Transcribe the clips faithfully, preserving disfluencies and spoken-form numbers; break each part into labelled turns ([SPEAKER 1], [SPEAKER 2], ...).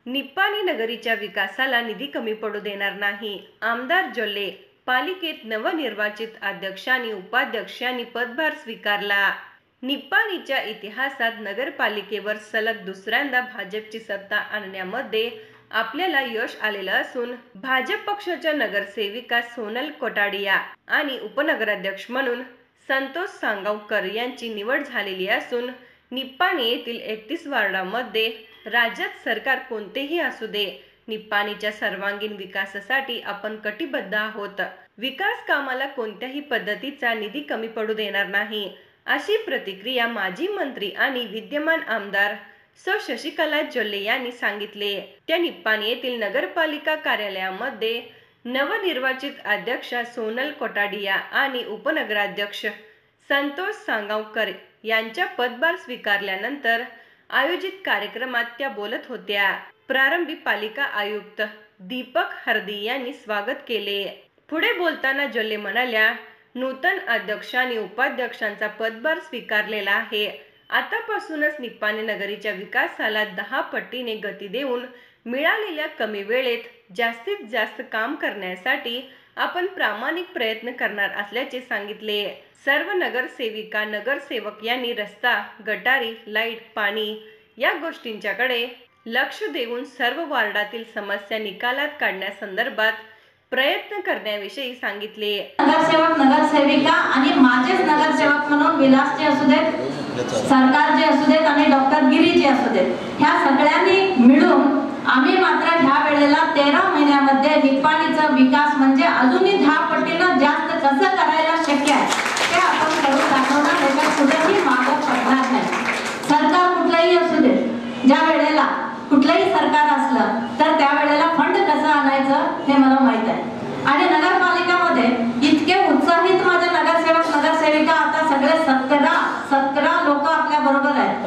[SPEAKER 1] निप्पाणी नगरीच्या विकासाला निधी कमी पडू देणार नाही. आमदार जोल्ले. पालिकेत नवनिर्वाचित अध्यक्ष आणि उपाध्यक्षांनी पदभार स्वीकारला. निप्पाणीच्या इतिहासात नगरपालिकेवर सलग दुसऱ्यांदा भाजपची सत्ता आणण्यामध्ये आपल्याला यश आलेलं असून भाजप पक्षाच्या नगरसेविका सोनल कोटाडिया आणि उपनगराध्यक्ष म्हणून संतोष सांगवकर यांची निवड झालेली असून निप्पाणी येथील एकतीस वार्डामध्ये राज्यात सरकार कोणतेही असू दे, निप्पाणीच्या सर्वांगीण विकासासाठी आपण कटिबद्ध आहोत. विकास कामाला कोणत्याही पद्धतीचा निधी कमी पडू देणार नाही, अशी प्रतिक्रिया माजी मंत्री आणि विद्यमान आमदार सौ शशिकला जोल्ले यांनी सांगितले. त्या निप्पाणी येथील नगरपालिका कार्यालयामध्ये नवनिर्वाचित अध्यक्ष सोनल कोटाडिया आणि उपनगराध्यक्ष संतोष सांगवकर यांच्या पदभार स्वीकारल्यानंतर आयोजित कार्यक्रमात त्या बोलत होत्या. प्रारंभी पालिका आयुक्त दीपक हरदी यांनी स्वागत केले. पुढे बोलताना जोल्ले म्हणाल्या, नूतन अध्यक्ष आणि उपाध्यक्षांचा पदभार स्वीकारलेला आहे. आतापासूनच निप्पाणी नगरीच्या विकासाला दहा पटीने गती देऊन मिळालेल्या कमी वेळेत जास्तीत जास्त काम करण्यासाठी आपण प्रामाणिक प्रयत्न करणार असल्याचे सांगितले. सर्व नगरसेविका नगरसेवक यांनी रस्ता, गटारी, लाईट, पाणी या गोष्टींच्याकडे लक्ष देऊन सर्व वार्डातील समस्या निकालात काढण्यासंदर्भात प्रयत्न करण्याविषयी सांगितले.
[SPEAKER 2] नगरसेवक नगरसेविका आणि माझेच नगरसेवक म्हणून विलासचे असू देत, सरकारचे असू देत आणि डॉक्टर गिरीचे असू देत, ह्या सगळ्यांनी मिळून आम्ही मात्र ह्या वेळेला तेरा महिन्यामध्ये निप्पाणीचा विकास म्हणजे अजूनही दहा पटीनं जास्त कसं करायला शक्य आहे ते आपण करून दाखवणार. त्याच्यात कुठेही मागं पडणार नाही. सरकार कुठलंही असू दे, ज्या वेळेला कुठलंही सरकार असलं तर त्यावेळेला फंड कसं आणायचं हे मला माहित आहे. आणि नगरपालिकामध्ये इतके उत्साहित माझे नगरसेवक नगरसेविका आता सगळे सतरा सतरा लोक आपल्या बरोबर आहेत.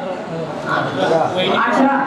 [SPEAKER 2] अठरा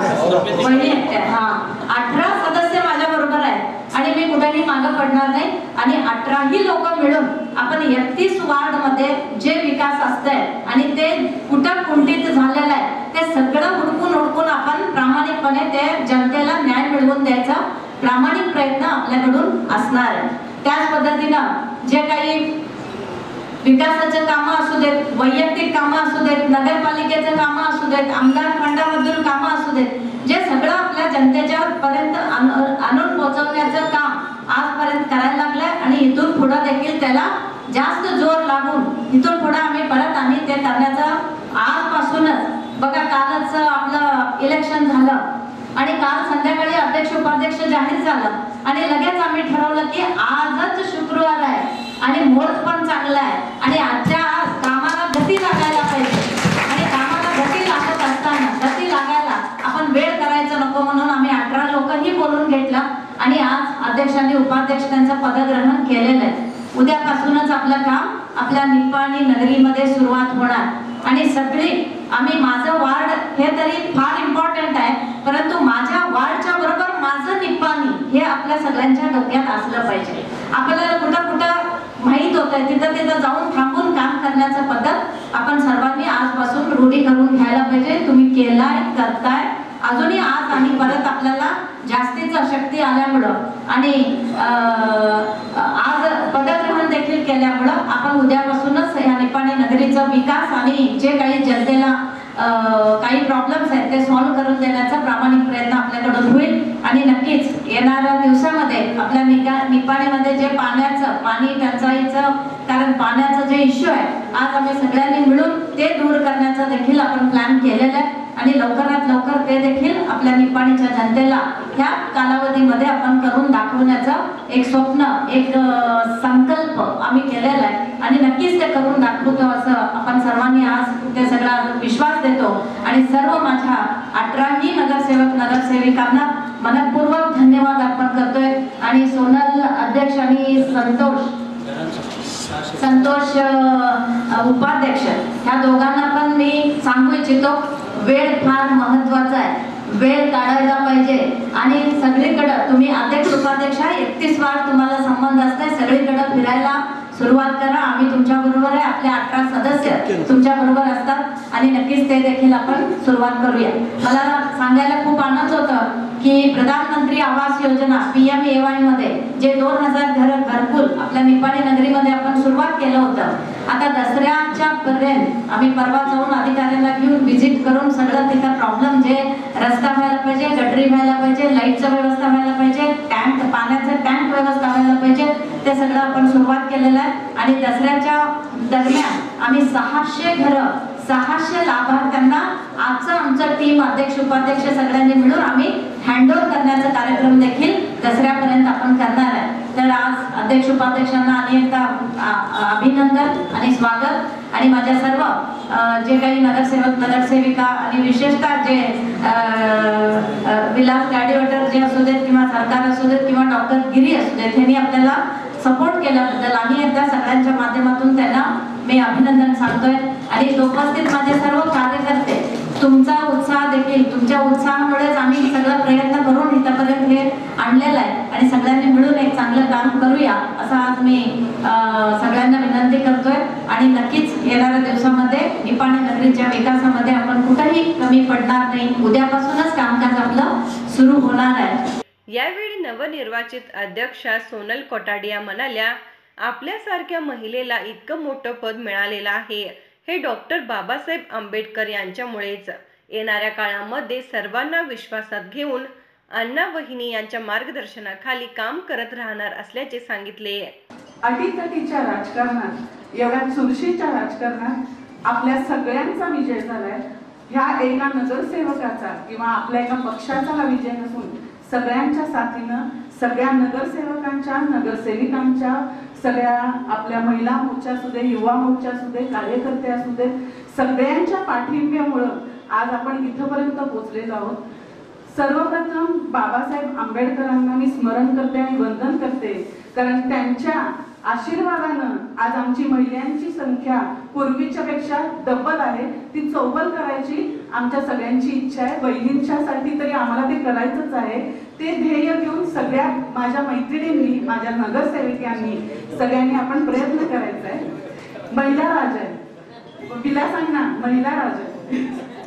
[SPEAKER 2] हा अठरा सदस्य माझ्या बरोबर आहेत आणि मी कुठेही मागं पडणार नाही. आणि अठराही लोक मिळून आपण एकतीस वार्ड मध्ये जे विकास असतंय आणि ते कुठं कुंठित झालेलं आहे ते सगळं हुडकून हुडकून आपण प्रामाणिकपणे ते जनतेला न्याय मिळवून द्यायचा प्रामाणिक प्रयत्न आपल्याकडून असणार आहे. त्याच पद्धतीनं जे काही विकासाचे कामं असू देत, वैयक्तिक कामं असू देत, नगरपालिकेचे कामं असू देत, आमदार फंडामधून कामं असू देत, जे सगळं आपल्या जनतेच्या पर्यंत आणून पोहोचवण्याचं काम आजपर्यंत करायला लागलंय आणि इथून पुढे देखील त्याला जास्त जोर लागून इथून पुढे आम्ही परत आम्ही ते करण्याचं आजपासूनच बघा. कालच आपलं इलेक्शन झालं आणि काल संध्याकाळी अध्यक्ष उपाध्यक्ष जाहीर झालं आणि लगेच आम्ही ठरवलं की आजच शुक्रवार आहे आणि मुहूर्त पण चांगला आहे आणि आजच्या आज कामाला गती लागायला पाहिजे. आणि कामाला गती लागत असताना गती लागायला आपण वेळ करायचं नको म्हणून आम्ही अठरा लोकही बोलून घेतला आणि आज अध्यक्षांनी उपाध्यक्ष त्यांचं पदग्रहण केलेलं आहे. उद्यापासूनच आपलं काम आपल्या निप्पाणी नगरीमध्ये सुरुवात होणार आणि सगळी आम्ही माझं वार्ड हे तरी फार इम्पॉर्टंट आहे, परंतु माझ्या वार्डच्या बरोबर माझं निप्पाणी हे आपल्या सगळ्यांच्या डोक्यात असलं पाहिजे. आपल्याला कुठं कुठं माहीत होतंय तिथं तिथं जाऊन थांबून काम करण्याचं पद्धत आपण सर्वांनी आजपासून रूढी करून घ्यायला पाहिजे. तुम्ही केलाय, करताय, अजूनही आज आणि परत आपल्याला जास्तीचा शक्ती आल्यामुळं आणि आज पदग्रहण देखील केल्यामुळं आपण उद्यापासूनच या निप्पाणी नगरीचा विकास आणि जे काही जनतेला काही प्रॉब्लेम्स आहेत ते सॉल्व्ह करून देण्याचा प्रामाणिक प्रयत्न आपल्याकडून होईल. आणि नक्कीच येणाऱ्या दिवसामध्ये आपल्या निका निप्पाणीमध्ये जे पाण्याचं पाणी टंचाईचं कारण पाण्याचं जे इश्यू आहे आज आम्ही सगळ्यांनी मिळून ते दूर करण्याचा देखील आपण प्लॅन केलेला आहे आणि लवकरात लवकर ते देखील आपल्या निप्पाणीच्या जनतेला ह्या कालावधीमध्ये आपण करून दाखवण्याचं एक स्वप्न एक संकल्प आम्ही केलेला आहे आणि नक्कीच ते करून दाखवतो असं आपण सर्वांनी आज ते सगळा विश्वास देतो. आणि सर्व माझ्या अठराही नगरसेवक नगरसेविकांना मनपूर्वक धन्यवाद अर्पण करतोय. आणि सोनल अध्यक्ष आणि संतोष संतोष उपाध्यक्ष ह्या दोघांना पण मी सांगू इच्छितो, वेळ फार महत्वाचा आहे, वेळ काढायला पाहिजे आणि सगळीकडे तुम्ही अध्यक्ष उपाध्यक्ष एकतीस वार तुम्हाला संबंध असते, सगळीकडे फिरायला सुरुवात करा. आम्ही तुमच्या बरोबर आहे. आपले अठरा सदस्य तुमच्या बरोबर असतात आणि नक्कीच ते देखील आपण सुरुवात करूया. मला सांगायला खूप आनंद होता की प्रधानमंत्री Awas Yojana P M A Y मध्ये जे दोन हजार घर घरकुल आपल्या निपाणी नगरीमध्ये आपण सुरुवात केलं होतं. आता दसऱ्याच्या पर्यंत आम्ही परवा जाऊन अधिकाऱ्यांना घेऊन व्हिजिट करून सगळं तिथं प्रॉब्लेम जे रस्ता व्हायला पाहिजे, गटरी व्हायला पाहिजे, लाईटचं व्यवस्था व्हायला पाहिजे, टँक पाण्याचं टँक व्यवस्था व्हायला पाहिजे, ते सगळं आपण सुरुवात केलेलं आहे. आणि दसऱ्याच्या दरम्यान आम्ही सहाशे घरं सहाशे लाभार्थ्यांना आजचं आमचं टीम अध्यक्ष उपाध्यक्ष सगळ्यांनी मिळून आम्ही हँडओव्हर करण्याचा कार्यक्रम देखील दसऱ्यापर्यंत आपण करणार आहे. तर आज अध्यक्ष उपाध्यक्षांना आणि एकदा अभिनंदन आणि स्वागत. आणि माझ्या सर्व जे काही नगरसेवक नगरसेविका आणि विशेषतः जे विलास गाडीवटर जे असू देत किंवा सरकार असू देत किंवा डॉक्टर गिरी असू देत, त्यांनी आपल्याला सपोर्ट केल्याबद्दल आणि एकदा सगळ्यांच्या माध्यमातून त्यांना मी अभिनंदन सांगतोय. आणि उपस्थित माझे सर्व कार्यकर्ते, तुमचा उत्साह देखील तुमच्या उत्साहामुळेच आम्ही सगळं प्रयत्न करून इथपर्यंत हे आणलेलं आहे आणि सगळ्यांनी मिळून एक चांगलं काम करूया असं आज मी सगळ्यांना विनंती करतोय. आणि नक्कीच येणाऱ्या दिवसामध्ये निपाणी नगरीच्या विकासामध्ये आपण कुठेही कमी पडणार नाही. उद्यापासूनच कामकाज आपलं सुरू होणार आहे.
[SPEAKER 1] यावेळी नवनिर्वाचित अध्यक्षा सोनल कोटाडिया म्हणाल्या, आपल्यासारख्या महिलेला इतकं मोठं पद मिळालेलं आहे हे डॉक्टर बाबासाहेब आंबेडकर यांच्यामुळेच. येणाऱ्या काळामध्ये सर्वांना विश्वासात घेऊन अण्णा वहिनी यांच्या मार्गदर्शनाखाली काम करत राहणार असल्याचे सांगितले.
[SPEAKER 3] अटीतटीच्या राजकारणात, एवढ्या चुरशीच्या राजकारणात आपल्या सगळ्यांचा विजय झालाय. ह्या एका नगरसेवकाचा किंवा आपल्या एका पक्षाचा हा विजय नसून सगळ्यांच्या साथीनं सगळ्या नगरसेवकांच्या नगरसेविकांच्या सगळ्या आपल्या महिला मोर्चा असू दे, युवा मोर्चा असू दे, कार्यकर्ते असू दे, सगळ्यांच्या पाठिंब्यामुळं आज आपण इथपर्यंत पोहोचलेलो आहोत. सर्वप्रथम बाबासाहेब आंबेडकरांना मी स्मरण करते आणि वंदन करते, कारण त्यांच्या आशीर्वादानं आज आमची महिलांची संख्या पूर्वीच्या पेक्षा डबल आहे. ती चौबल करायची आमच्या सगळ्यांची इच्छा आहे. बहिणींच्यासाठी तरी आम्हाला ते करायचंच आहे. ते ध्येय घेऊन सगळ्या माझ्या मैत्रिणींनी, माझ्या नगरसेविकांनी सगळ्यांनी आपण प्रयत्न करायचा आहे. महिला राज आहे, विलासांना महिला राज आहे.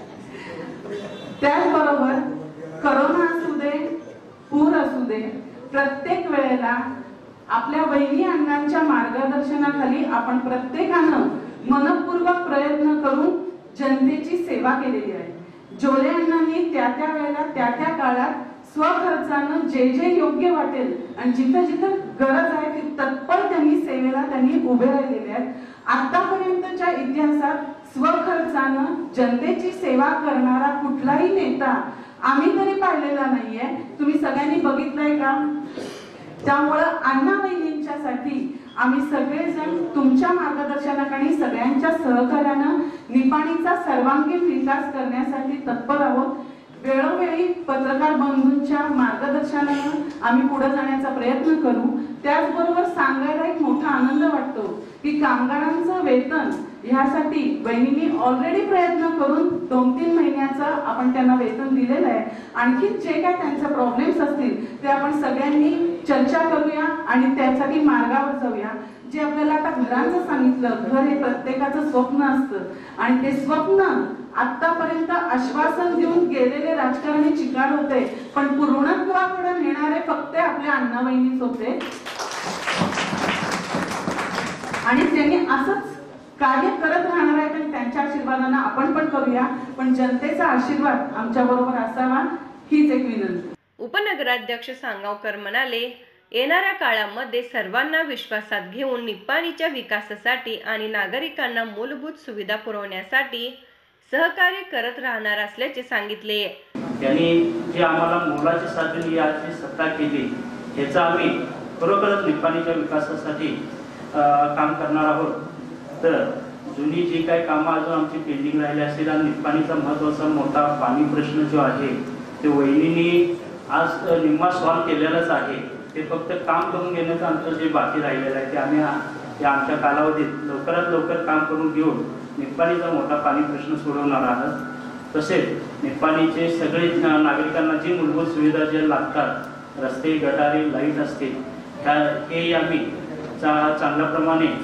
[SPEAKER 3] त्याचबरोबर करोना असू दे, पूर असू दे, प्रत्येक वेळेला आपल्या बहिणी अण्णांच्या मार्गदर्शनाखाली आपण प्रत्येकानं मनपूर्वक प्रयत्न करून जनतेची सेवा केलेली आहे. जोले अण्णांनी त्या त्या वेळेला त्या त्या काळात स्वखर्चानं जे जे योग्य वाटेल आणि जिथं जिथं गरज आहे ती तत्पर त्यांनी सेवेला त्यांनी उभे राहिलेले आहेत. आतापर्यंतच्या इतिहासात स्वखर्चानं जनतेची सेवा करणारा कुठलाही नेता आम्ही तरी पाहिलेला नाहीये. तुम्ही सगळ्यांनी बघितलंय का? त्यामुळं अण्णा बहिणींच्यासाठी आम्ही सगळेजण तुमच्या मार्गदर्शनाखाली सगळ्यांच्या सहकार्यानं निपाणीचा सर्वांगीण विकास करण्यासाठी तत्पर आहोत. वेळोवेळी पत्रकार बंधूंच्या मार्गदर्शनानं आम्ही पुढे जाण्याचा प्रयत्न करू. त्याचबरोबर सांगायला एक मोठा आनंद वाटतो की कामगारांचं वेतन ह्यासाठी बहिणींनी ऑलरेडी प्रयत्न करून दोन तीन महिन्याचं आपण त्यांना वेतन दिलेलं आहे. आणखी जे काय त्यांचे प्रॉब्लेम्स असतील ते आपण सगळ्यांनी चर्चा करूया आणि त्यासाठी मार्गावर जाऊया. जे आपल्याला आता घरांचं सांगितलं, घर हे प्रत्येकाचं स्वप्न असतं आणि ते स्वप्न आतापर्यंत आश्वासन देऊन गेलेले राजकारणी चिकार होते, पण पूर्णत्वाकडे नेणारे फक्त आपल्या अण्णा बहिणीच होते. आणि त्यांनी असंच कार्य करत राहणार आहे. पण त्यांच्या आशीर्वादानं आपण पण करूया, पण जनतेचा आशीर्वाद आमच्या बरोबर असावा हीच एक विनंती.
[SPEAKER 1] उपनगराध्यक्ष सांगावकर म्हणाले, येणाऱ्या काळामध्ये सर्वांना विश्वासात घेऊन निपाणीच्या विकासासाठी आणि नागरिकांना मूलभूत सुविधा पुरवण्यासाठी सहकार्य करत राहणार असल्याचे सांगितले.
[SPEAKER 4] त्यांनी जे आम्हाला मोलाची साथ दिली, आज जी सत्ता केली, ह्याचा आम्ही खरोखरच निपाणीच्या विकासासाठी काम करणार आहोत. तर जुनी जी काही कामं अजून आमची पेंडिंग राहिली असतील आणि निपाणीचा महत्त्वाचा मोठा पाणी प्रश्न जो आहे ते वहिनींनी आज निम्मा सॉल्व केलेलाच आहे. ते फक्त काम करून घेण्याचं आमचं जे बाकी राहिलेलं आहे ते आम्ही या आमच्या कालावधीत लवकरात लवकर काम करून घेऊन निपाणीचा मोठा पाणी प्रश्न सोडवणार आहोत. तसेच निपाणीचे सगळे नागरिकांना जी मूलभूत सुविधा जे लागतात, रस्ते, गटारे, लाईट असतील, ह्या हे आम्ही चा चांगल्या प्रमाणे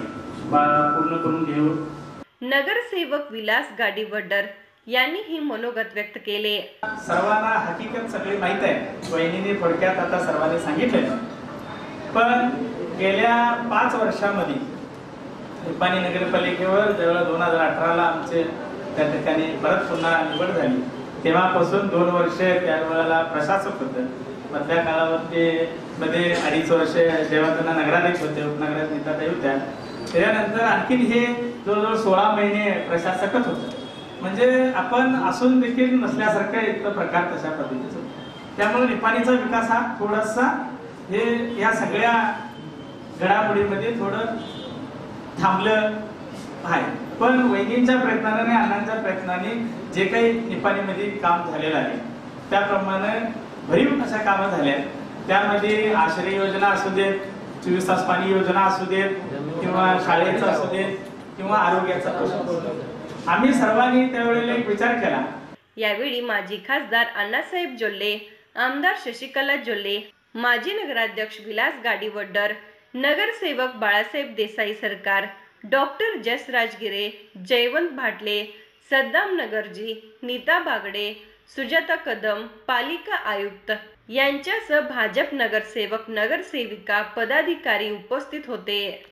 [SPEAKER 4] पूर्ण करून घेऊ.
[SPEAKER 1] नगरसेवक विलास गाडीवडर यांनी ही मनोगत व्यक्त केले.
[SPEAKER 5] सर्वांना हकीकत सगळी माहित आहे, वहिनीने थोडक्यात आता सर्वांनी सांगितलं. पण गेल्या पाच वर्षामध्ये निपाणी नगरपालिकेवर जवळ दोन हजार अठराला आमचे त्या ठिकाणी परत पुन्हा निवड झाली. तेव्हापासून दोन वर्ष त्यावेळेला प्रशासक होतं. मधल्या काळामध्ये मध्ये अडीच वर्ष जेव्हा त्यांना नगराध्यक्ष होते, उपनगराध्यक्ष नीताताई होत्या, त्याच्यानंतर आणखीन हे जवळजवळ सोळा महिने प्रशासकच होतं. म्हणजे आपण असून देखील नसल्यासारखं एक प्रकार तशा पद्धतीचा. त्यामुळे निपाणीचा विकास हा थोडासा हे या सगळ्या घडामोडीमध्ये थोडं थांबलं आहे. पण वैद्यांच्या प्रयत्नाने, अण्णांच्या प्रयत्नाने जे काही निपाणीमध्ये काम झालेलं आहे त्याप्रमाणे भरीव अशा कामं झाल्या. त्यामध्ये आश्रय योजना असू देत, चोवीस तास पाणी योजना असू देत, किंवा शाळेचा असू देत, किंवा आरोग्याचा प्रश्न, आम्ही सर्वांनी त्यावेळेला एक विचार केला.
[SPEAKER 1] यावेळी माजी खासदार अण्णासाहेब जोल्ले, आमदार शशिकला जोल्ले, माजी नगराध्यक्ष विलास गाडीवडर, नगरसेवक बाळासाहेब देसाई सरकार, डॉक्टर जसराज गिरे, जयवंत भाटले, सद्दाम नगरजी, नीता बागडे, सुजाता कदम, पालिका आयुक्त यांच्यासह भाजप नगरसेवक, नगरसेविका, पदाधिकारी उपस्थित होते.